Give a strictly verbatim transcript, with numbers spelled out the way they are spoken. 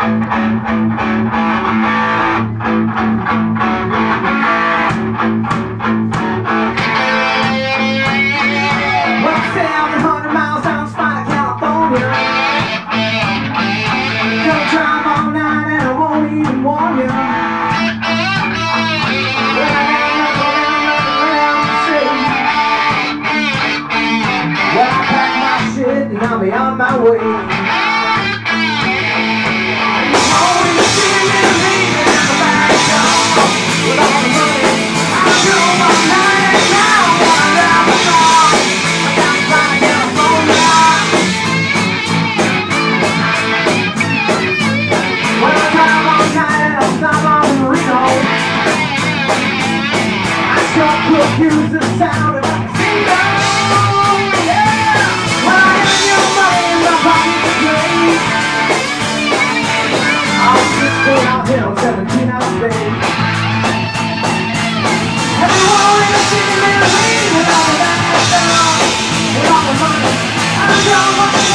seven hundred miles down spine, California. Don't drive all night and I won't even warn you. And I'll be on my way. You always see me leaving in the back door with all the money. I drove all night and now I wanna drive a car. I got to find California. Well, I drive all night and I stop on the Reno. I start to accuse the sound of a casino. Hill, seventeen hour day. Everyone in the city made a lead with all the bad stuff, with all the money. I don't know what